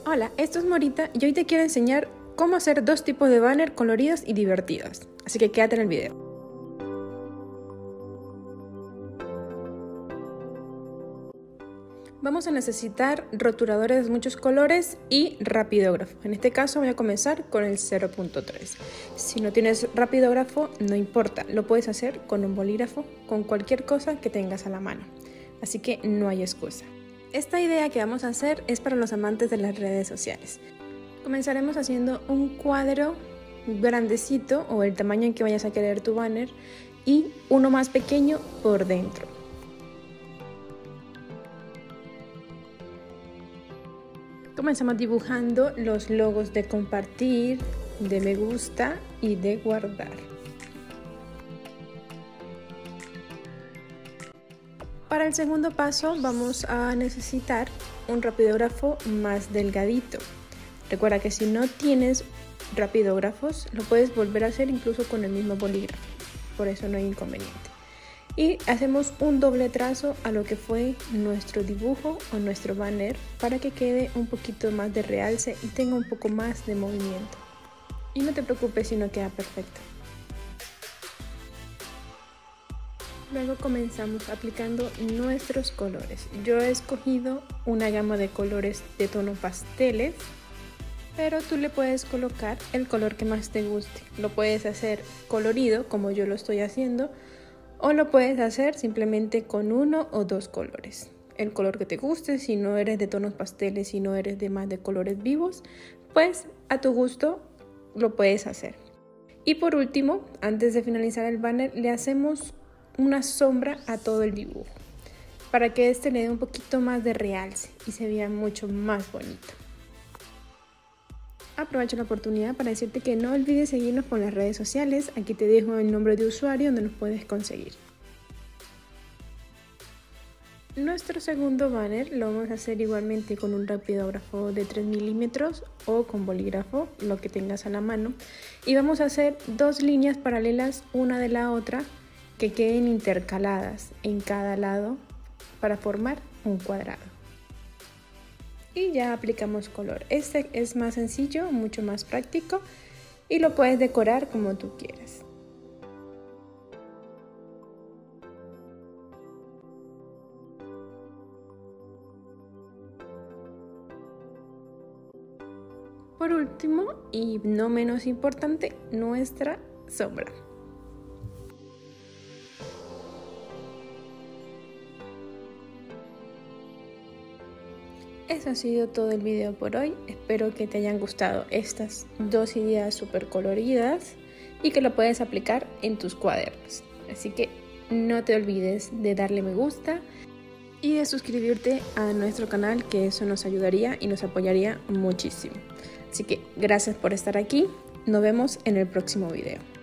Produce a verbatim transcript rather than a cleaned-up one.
Hola, esto es Morita y hoy te quiero enseñar cómo hacer dos tipos de banner coloridos y divertidos. Así que quédate en el video. Vamos a necesitar rotuladores de muchos colores y rapidógrafo. En este caso voy a comenzar con el cero punto tres. Si no tienes rapidógrafo, no importa, lo puedes hacer con un bolígrafo, con cualquier cosa que tengas a la mano. Así que no hay excusa. Esta idea que vamos a hacer es para los amantes de las redes sociales. Comenzaremos haciendo un cuadro grandecito o el tamaño en que vayas a querer tu banner y uno más pequeño por dentro. Comenzamos dibujando los logos de compartir, de me gusta y de guardar. Para el segundo paso vamos a necesitar un rapidógrafo más delgadito. Recuerda que si no tienes rapidógrafos lo puedes volver a hacer incluso con el mismo bolígrafo, por eso no hay inconveniente. Y hacemos un doble trazo a lo que fue nuestro dibujo o nuestro banner para que quede un poquito más de realce y tenga un poco más de movimiento. Y no te preocupes si no queda perfecto. Luego comenzamos aplicando nuestros colores. Yo he escogido una gama de colores de tono pasteles, pero tú le puedes colocar el color que más te guste. Lo puedes hacer colorido como yo lo estoy haciendo, o lo puedes hacer simplemente con uno o dos colores. El color que te guste, si no eres de tonos pasteles, si no eres de más de colores vivos, pues a tu gusto lo puedes hacer. Y por último, antes de finalizar el banner, le hacemos una sombra a todo el dibujo para que este le dé un poquito más de realce y se vea mucho más bonito. Aprovecho la oportunidad para decirte que no olvides seguirnos por las redes sociales. Aquí te dejo el nombre de usuario donde nos puedes conseguir. Nuestro segundo banner lo vamos a hacer igualmente con un rapidógrafo de tres milímetros o con bolígrafo, lo que tengas a la mano, y vamos a hacer dos líneas paralelas una de la otra que queden intercaladas en cada lado para formar un cuadrado. Y ya aplicamos color. Este es más sencillo, mucho más práctico y lo puedes decorar como tú quieras. Por último, y no menos importante, nuestra sombra. Eso ha sido todo el video por hoy. Espero que te hayan gustado estas dos ideas súper coloridas y que lo puedes aplicar en tus cuadernos. Así que no te olvides de darle me gusta y de suscribirte a nuestro canal, que eso nos ayudaría y nos apoyaría muchísimo. Así que gracias por estar aquí. Nos vemos en el próximo video.